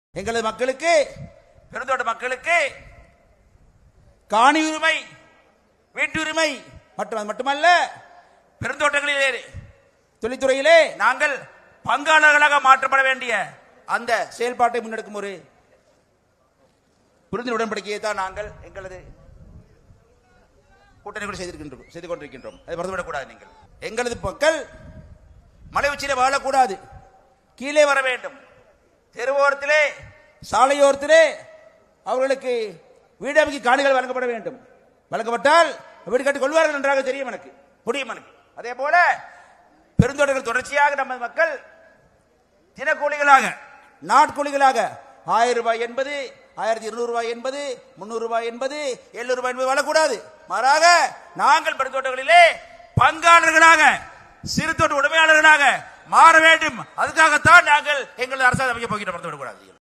எங்களது மக்களுக்கு, பெருந்தோட்ட மக்களுக்கு காணி உரிமை, வீட்டுரிமை மட்டுமல்ல, பெருந்தோட்டங்களிலே தொழில்துறையிலே நாங்கள் பங்காளர்களாக மாற்றப்பட வேண்டிய அந்த செயல்பாட்டை முன்னெடுக்கும் ஒரு புரிந்து உடன்படிக்கையை தான் நாங்கள் எங்களது கூட்டணிகள் செய்து கொண்டிருக்கின்றோம். அதை மறந்துவிடக்கூடாது. நீங்கள் எங்களது மக்கள் மலை உச்சியிலே வாழக்கூடாது, கீழே வர வேண்டும். தெருவோரத்திலே, சாலையோரத்திலே அவர்களுக்கு வீடு அமைக்க காணிகள் வழங்கப்பட வேண்டும். வழங்கப்பட்டால் வீடு கட்டிக் கொள்வார்கள் நன்றாக தெரியும், எனக்கு முடியும். எனக்கு அதே போல பெருந்தோட்டங்கள் தொடர்ச்சியாக நம்ம மக்கள் தினக்கூலிகளாக, நாட்கூலிகளாக 1000 ரூபாய் என்பது, 1200 ரூபாய் என்பது, 300 ரூபாய் என்பது, 700 ரூபாய் என்பது வாழக்கூடாது. மாறாக நாங்கள் பெருந்தோட்டங்களிலே பங்காளர்களாக, சிறு தோட்ட உடைமையாளர்களாக மாற வேண்டும். அதுக்காகத்தான் நாங்கள் எங்களது அரசாங்கம் அமைக்க போகிறோம்.